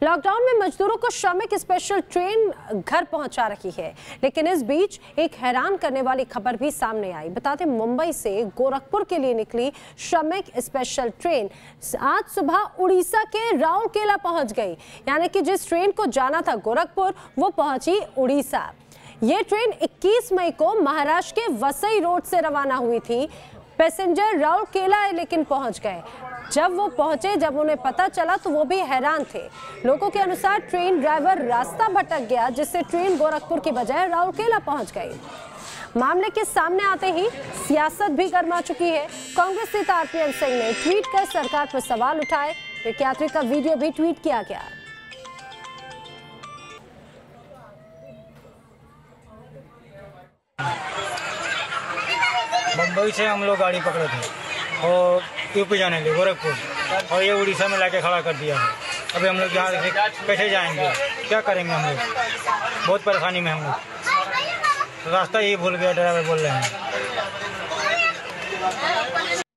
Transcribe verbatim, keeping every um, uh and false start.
Lockdown में मजदूरों को श्रमिक स्पेशल ट्रेन घर पहुंचा रही है, लेकिन इस बीच एक हैरान करने वाली खबर भी सामने आई। बता दें, मुंबई से गोरखपुर के लिए निकली श्रमिक स्पेशल ट्रेन आज सुबह उड़ीसा के राउरकेला पहुंच गई। यानी कि जिस ट्रेन को जाना था गोरखपुर, वो पहुंची उड़ीसा। ये ट्रेन इक्कीस मई को महाराष्ट्र के वसई रोड से रवाना हुई थी। पैसेंजर राउरकेला लेकिन पहुंच गए। जब वो पहुंचे, जब उन्हें पता चला तो वो भी हैरान थे। लोगों के अनुसार ट्रेन ड्राइवर रास्ता भटक गया, जिससे ट्रेन गोरखपुर की बजाय राउरकेला पहुंच गई। मामले के सामने आते ही सियासत भी गर्मा चुकी है। कांग्रेस नेता आरपीएन सिंह ने ट्वीट कर सरकार पर सवाल उठाए। एक यात्री का वीडियो भी ट्वीट किया गया। मुंबई से हम लोग गाड़ी पकड़े थे और यूपी जाने के लिए गोरखपुर, और ये उड़ीसा में लाके खड़ा कर दिया है। अभी हम लोग यहाँ से कैसे जाएंगे, क्या करेंगे हम लोग? बहुत परेशानी में हम लोग। रास्ता ही भूल गया, ड्राइवर बोल रहे हैं।